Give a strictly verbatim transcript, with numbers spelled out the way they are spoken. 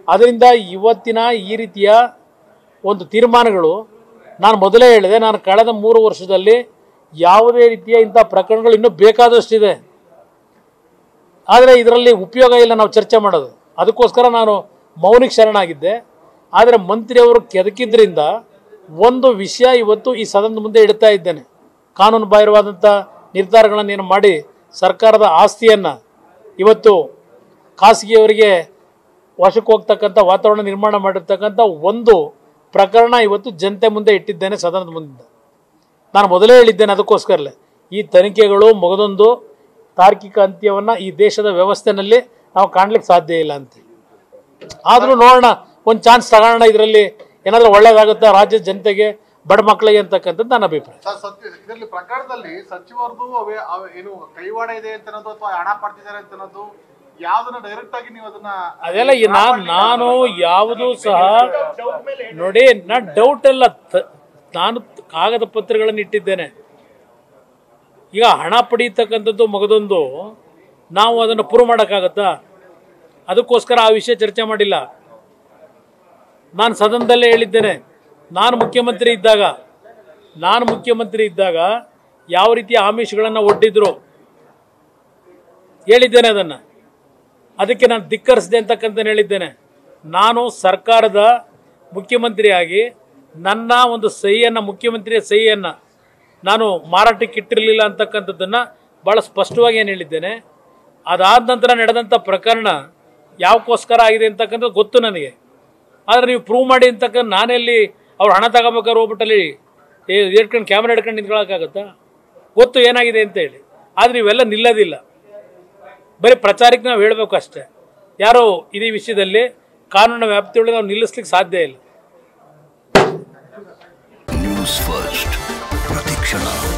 ಅದರಿಂದ ಇವತ್ತಿನ ಈ ರೀತಿಯ ಒಂದು ತೀರ್ಮಾನಗಳು ನಾನು ಮೊದಲೇ ಹೇಳಿದೆ, ನಾನು ಕಳೆದ ಮೂರು ವರ್ಷದಲ್ಲಿ ಯಾವುದೇ ರೀತಿಯ ಇಂಥ ಪ್ರಕರಣಗಳು ಇನ್ನೂ ಬೇಕಾದಷ್ಟಿದೆ, ಆದರೆ ಇದರಲ್ಲಿ ಉಪಯೋಗ ಇಲ್ಲ ನಾವು ಚರ್ಚೆ ಮಾಡೋದು. ಅದಕ್ಕೋಸ್ಕರ ನಾನು ಮೌನಿಗೆ ಶರಣಾಗಿದ್ದೆ. ಆದರೆ ಮಂತ್ರಿಯವರು ಕೆದಕಿದ್ರಿಂದ ಒಂದು ವಿಷಯ ಇವತ್ತು ಈ ಸದನದ ಮುಂದೆ ಇಡ್ತಾ ಇದ್ದೇನೆ. ಕಾನೂನು ಬಾಹಿರವಾದಂಥ ನಿರ್ಧಾರಗಳನ್ನೇನು ಮಾಡಿ ಸರ್ಕಾರದ ಆಸ್ತಿಯನ್ನು ಇವತ್ತು ಖಾಸಗಿಯವರಿಗೆ ವಶಕ್ಕೆ ಹೋಗ್ತಕ್ಕಂಥ ವಾತಾವರಣ ನಿರ್ಮಾಣ ಮಾಡಿರ್ತಕ್ಕಂಥ ಒಂದು ಪ್ರಕರಣ ಇವತ್ತು ಜನತೆ ಮುಂದೆ ಇಟ್ಟಿದ್ದೇನೆ, ಸದನದ ಮುಂದೆ. ನಾನು ಮೊದಲೇ ಹೇಳಿದ್ದೇನೆ, ಅದಕ್ಕೋಸ್ಕರಲೇ ಈ ತನಿಖೆಗಳು ಮುಗಿದೊಂದು ತಾರ್ಕಿಕ ಅಂತ್ಯವನ್ನು ಈ ದೇಶದ ವ್ಯವಸ್ಥೆಯಲ್ಲಿ ನಾವು ಕಾಣಲಿಕ್ಕೆ ಸಾಧ್ಯ ಇಲ್ಲ ಅಂತ. ಆದರೂ ನೋಡೋಣ, ಒಂದು ಚಾನ್ಸ್ ತಗೋಣ, ಇದರಲ್ಲಿ ಏನಾದರೂ ಒಳ್ಳೇದಾಗುತ್ತಾ ರಾಜ್ಯದ ಜನತೆಗೆ, ಬಡ ಮಕ್ಕಳಿಗೆ ಅಂತಕ್ಕಂಥದ್ದು ನನ್ನ ಅಭಿಪ್ರಾಯ. ಇದರಲ್ಲಿ ಪ್ರಕರಣದಲ್ಲಿ ಸಚಿವರದು ಏನು ಕೈವಾಡ ಇದೆ ಅಂತ ಅನ್ನೋದು ಅಥವಾ ಹಣ ಪಡ್ತಿದ್ದಾರೆ ಅಂತ ಅನ್ನೋದು ಯಾವ್ದನ್ನ ಡೈರೆಕ್ಟ್ ಆಗಿ ನೀವು ಅದನ್ನ ಅದೆಲ್ಲ ನಾನು ನಾನು ಯಾವುದು ಸಹ ನೋಡಿ, ನಾ ಡೌಟ್ ಎಲ್ಲ ನಾನು ಕಾಗದ ಪತ್ರಗಳನ್ನು ಇಟ್ಟಿದ್ದೇನೆ. ಈಗ ಹಣ ಪಡೀತಕ್ಕಂಥದ್ದು ಮಗದೊಂದು ನಾವು ಅದನ್ನು ಪ್ರೂವ್ ಮಾಡೋಕ್ಕಾಗತ್ತಾ? ಅದಕ್ಕೋಸ್ಕರ ಆ ವಿಷಯ ಚರ್ಚೆ ಮಾಡಿಲ್ಲ. ನಾನು ಸದನದಲ್ಲೇ ಹೇಳಿದ್ದೇನೆ, ನಾನು ಮುಖ್ಯಮಂತ್ರಿ ಇದ್ದಾಗ ನಾನು ಮುಖ್ಯಮಂತ್ರಿ ಇದ್ದಾಗ ಯಾವ ರೀತಿಯ ಆಮಿಷಗಳನ್ನು ಒಡ್ಡಿದ್ರು ಹೇಳಿದ್ದೇನೆ. ಅದನ್ನು ಅದಕ್ಕೆ ನಾನು ಧಿಕ್ಕರಿಸಿದೆ ಅಂತಕ್ಕಂಥ ಹೇಳಿದ್ದೇನೆ. ನಾನು ಸರ್ಕಾರದ ಮುಖ್ಯಮಂತ್ರಿಯಾಗಿ ನನ್ನ ಒಂದು ಸಹಿಯನ್ನು, ಮುಖ್ಯಮಂತ್ರಿಯ ಸಹಿಯನ್ನು ನಾನು ಮಾರಾಟಕ್ಕೆ ಇಟ್ಟಿರಲಿಲ್ಲ ಅಂತಕ್ಕಂಥದ್ದನ್ನು ಭಾಳ ಸ್ಪಷ್ಟವಾಗಿ ಏನು ಹೇಳಿದ್ದೇನೆ. ಅದಾದ ನಂತರ ನಡೆದಂಥ ಪ್ರಕರಣ ಯಾವಕ್ಕೋಸ್ಕರ ಆಗಿದೆ ಅಂತಕ್ಕಂಥದ್ದು ಗೊತ್ತು ನನಗೆ. ಆದರೆ ನೀವು ಪ್ರೂವ್ ಮಾಡಿ ಅಂತಕ್ಕಂಥ ನಾನೆಲ್ಲಿ ಅವ್ರು ಹಣ ತಗೋಬೇಕಾದ್ರೆ ಹೋಗ್ಬಿಟ್ಟಲ್ಲಿ ಇಟ್ಕೊಂಡು ಕ್ಯಾಮ್ರಾ ಹಿಡ್ಕೊಂಡು ನಿಂತ್ಕೊಳ್ಳೋಕ್ಕಾಗತ್ತಾ? ಗೊತ್ತು ಏನಾಗಿದೆ ಅಂತೇಳಿ. ಆದರೆ ಇವೆಲ್ಲ ನಿಲ್ಲೋದಿಲ್ಲ, ಬರೀ ಪ್ರಚಾರಕ್ಕೆ ನಾವು ಹೇಳಬೇಕು ಅಷ್ಟೇ. ಯಾರೋ ಇದೇ ವಿಷಯದಲ್ಲಿ ಕಾನೂನಿನ ವ್ಯಾಪ್ತಿಯೊಳಗೆ ನಾವು ನಿಲ್ಲಿಸ್ಲಿಕ್ಕೆ ಸಾಧ್ಯ ಇಲ್ಲ. ನ್ಯೂಸ್ ಫಸ್ಟ್ ಪ್ರತಿಕ್ಷಣ.